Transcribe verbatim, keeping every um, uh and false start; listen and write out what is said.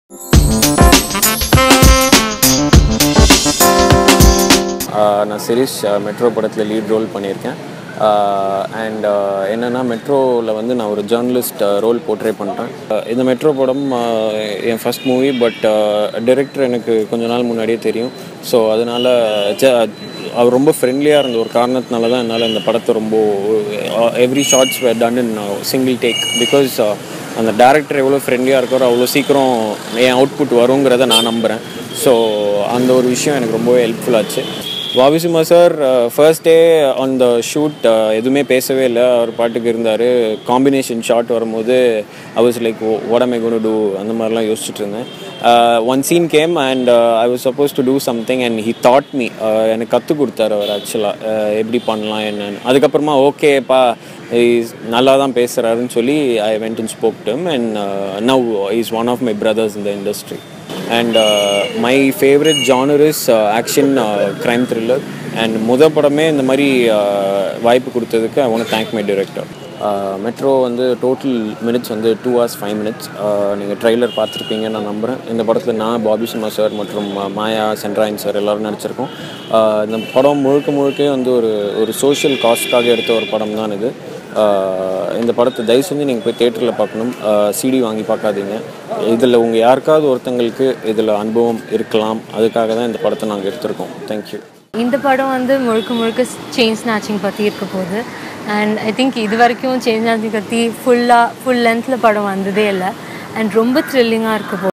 நான் Shirish Metro படத்தில் lead role பண்ணியிருக்கேன். அண்ட் என்னென்னா மெட்ரோவில் வந்து நான் ஒரு ஜேர்னலிஸ்ட் ரோல் போர்ட்ரே பண்ணுறேன். இந்த மெட்ரோ படம் என் ஃபஸ்ட் மூவி. பட் டைரக்டர் எனக்கு கொஞ்ச நாள் முன்னாடியே தெரியும். ஸோ அதனால் அவர் ரொம்ப ஃப்ரெண்ட்லியாக இருந்த ஒரு காரணத்தினால தான் என்னால் இந்த படத்தை ரொம்ப every shots were done in single take. Because அந்த டேரக்டர் எவ்வளோ ஃப்ரெண்ட்லியாக இருக்காரோ அவ்வளோ சீக்கிரம் என் அவுட்புட் வருங்கிறத நான் நம்புகிறேன். ஸோ அந்த ஒரு விஷயம் எனக்கு ரொம்பவே ஹெல்ப்ஃபுல்லாச்சு. Babu Simha sir first day on the shoot எதுவுமே பேசவே இல்லை. அவர் பாட்டுக்கு இருந்தார். காம்பினேஷன் ஷாட் வரும்போது ஐ வாஸ் லைக் வாட் ஆம் ஐ கோனா டூ அந்த மாதிரிலாம் யோசிச்சுட்டு இருந்தேன். One scene came and I was suppose to do something and he taught me. எனக்கு கற்றுக் கொடுத்தாரு அவர் ஆக்சுவலாக எப்படி பண்ணலாம் என்னன்னு. அதுக்கப்புறமா ஓகேப்பா இஸ் நல்லா தான் பேசுகிறாருன்னு சொல்லி I went and spoke to him and now is one of my brothers in the industry. And uh, my favorite genre is uh, action uh, crime thriller. And முத படமே இந்த மாதிரி வாய்ப்பு கொடுத்ததுக்கு I want to thank my director. Metro வந்து total minutes வந்து two hours five minutes. நீங்கள் trailer பார்த்துருப்பீங்கன்னு நான் நம்புகிறேன். இந்த படத்தில் நான் பாபு சிம்ஹா சார் மற்றும் மாயா சென்ட்ராயன் சார் எல்லோரும் நடிச்சிருக்கோம். இந்த படம் முழுக்க முழுக்க வந்து ஒரு ஒரு சோஷியல் காஸ்ட்காக எடுத்த ஒரு படம் தான் இது. இந்த படத்தை தயவு செஞ்சு நீங்கள் போய் தியேட்டரில் பார்க்கணும். சிடி வாங்கி பார்க்காதீங்க. இதில் உங்கள் யாருக்காவது ஒருத்தங்களுக்கு இதில் அனுபவம் இருக்கலாம். அதுக்காக தான் இந்த படத்தை நாங்கள் எடுத்திருக்கோம். தேங்க்யூ. இந்த படம் வந்து முழுக்க முழுக்க செயின் ஸ்நாச்சிங் பற்றி இருக்க போகுது. அண்ட் ஐ திங்க் இது வரைக்கும் செயின் ஸ்நாச்சிங் பற்றி ஃபுல்லாக ஃபுல் லென்த்தில் படம் வந்ததே இல்லை. அண்ட் ரொம்ப த்ரில்லிங்காக இருக்க போகுது.